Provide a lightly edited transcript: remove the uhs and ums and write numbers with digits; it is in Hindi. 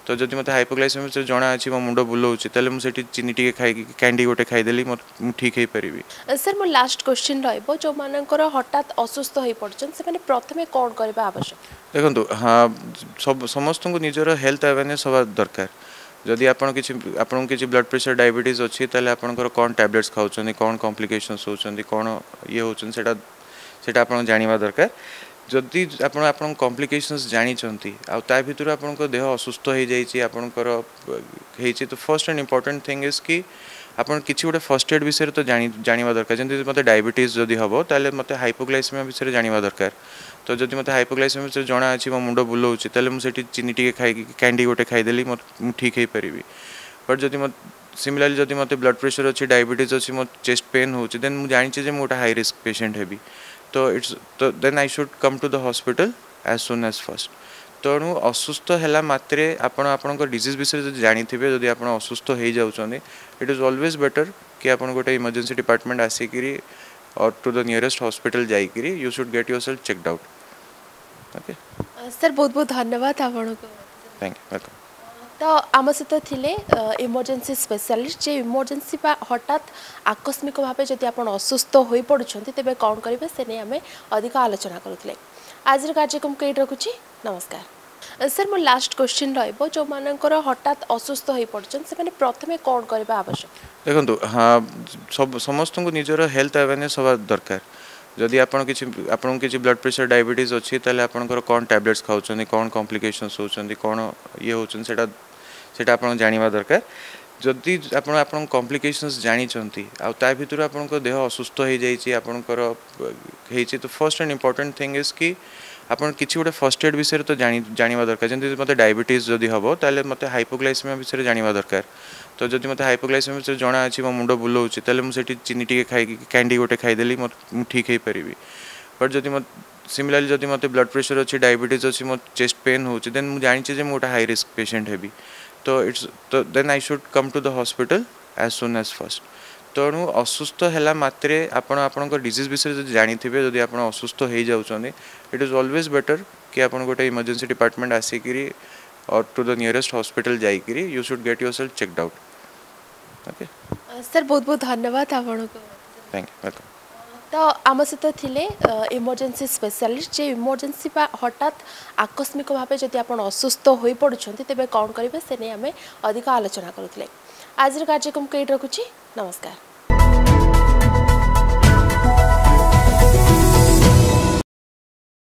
तो जदि मते हाइपोग्लाइसेमिया विषय जना अछि मो मुंडो बुलाउछि ताले मु सेठी चीनी टिके खाइ कैंडी गोटे खाइदेली मु ठीक हे परिबी। सर मो लास्ट क्वेश्चन रहइबो जो मानकर हठात असुस्थ होई पड़छन से माने प्रथमे कोन करबा आवश्यक। देखंतु हाँ सब समस्त को निजर हेल्थ अवेयरनेस हवा दरकार। जदि आपन किछि ब्लड प्रेशर डायबिटीज अछि ताले आपनकर कोन टैबलेट्स खाउछन कोन कॉम्प्लिकेशंस होछन कोन ये होछन सेटा आपन जानिबा दरकार। जदि आपन कॉम्प्लिकेशंस जानी चंती आ ता भितर आपन देह असुस्थ हो जाइछि आपनकर हेछि तो first and important thing is कि आपन किछि गोटे फर्स्ट एड विषय तो जानिबा दरकार। जंती मते डायबिटीज जदि हबो ताले मते हाइपोग्लाइसेमिया विषय जानिबा दरकार। तो जदि मते हाइपोग्लाइसेमिया विषय जना अछि मो मुंडो बुलाउछि ताले मु सेठी चीनी टिके खाइ कैंडी गोटे खाइदेली मु ठीक हे परिबी। बट जदि मत सिमिलरली जदि मते ब्लड प्रेशर अछि डायबिटीज अछि मो चेस्ट पेन होछि देन मु जानि जे मोटा हाई रिस्क पेशेंट हेबी। तो then I should come to the hospital as soon as first. तेणु असुस्थ है मात्रे आपण डिजीज विषय जानी थे जदि आप असुस्थ हो जाऊँ इट इज ऑलवेज बेटर कि आप गोटे इमरजेंसी डिपार्टमेंट आसिक और टू द नियरेस्ट हॉस्पिटल जाइकरी you should get yourself checked out. Okay sir बहुत बहुत धन्यवाद आपको। Thank you welcome. तो आम सहित थिले इमरजेंसी स्पेशलिस्ट जे इमरजेंसी बा हठात आकस्मिक भाव जदि आप असुस्थ हो पड़ुछंती तेबे कौन करेंगे से नहीं आम अधिक आलोचना करुले। आज कार्यक्रम कई रखुची नमस्कार। सर मो लास्ट क्वेश्चन रहिबो जो मानकर हठात असुस्थ हो पड़छन से माने प्रथमे कौन करबा आवश्यक। देखंतु हाँ सब समस्त को निजर हेल्थ अवेयरनेस हवा दरकार। जदि आपन किछि ब्लड प्रेशर डायबिटीज अछि ताले आपनकर कोन टैबलेट्स खाउछन कोन कॉम्प्लिकेशंस होछन कोन ये होछन सेटा आपन जानिबा दरकार। जदि आपन कॉम्प्लिकेशंस जानी चंती आ ता भितर आपन देह असुस्थ हो जाइछि आपनकर हेछि तो first and important thing is कि आपन किछि गोटे फर्स्ट एड विषय तो जानिबा दरकार। जंती मते डायबिटीज जदि हबो ताले मते हाइपोग्लाइसेमिया विषय जानिबा दरकार। तो जदि मते हाइपोग्लाइसेमिया विषय जना अछि मो मुंडो बुलाउछि ताले मु सेठी चीनी टिके खाइ कैंडी गोटे खाइदेली मु ठीक हे परिबी। बट जदि मत सिमिलरली जदि मते ब्लड प्रेशर अछि डायबिटीज अछि मो चेस्ट पेन होछि देन मु जानि जे मोटा हाई रिस्क पेशेंट हेबी। तो then I should come to the hospital as soon as first. तेणु असुस्थ है मात्रे आपण डिजीज विषय जानी थे जदि आप असुस्थ हो जाऊँ इट इज ऑलवेज बेटर कि आप गोटे इमरजेंसी डिपार्टमेंट आसिक और टू द नियरेस्ट हॉस्पिटल जाइकरी you should get yourself checked out. Okay sir बहुत बहुत धन्यवाद आपको। Thank you welcome. तो आम सहित थिले इमरजेंसी स्पेशलिस्ट जे इमरजेंसी बा हठात आकस्मिक भाव जदि आप असुस्थ हो पड़ुछंती तेबे कौन करेंगे से नहीं आम अधिक आलोचना करुले। आज कार्यक्रम कई रखुची नमस्कार।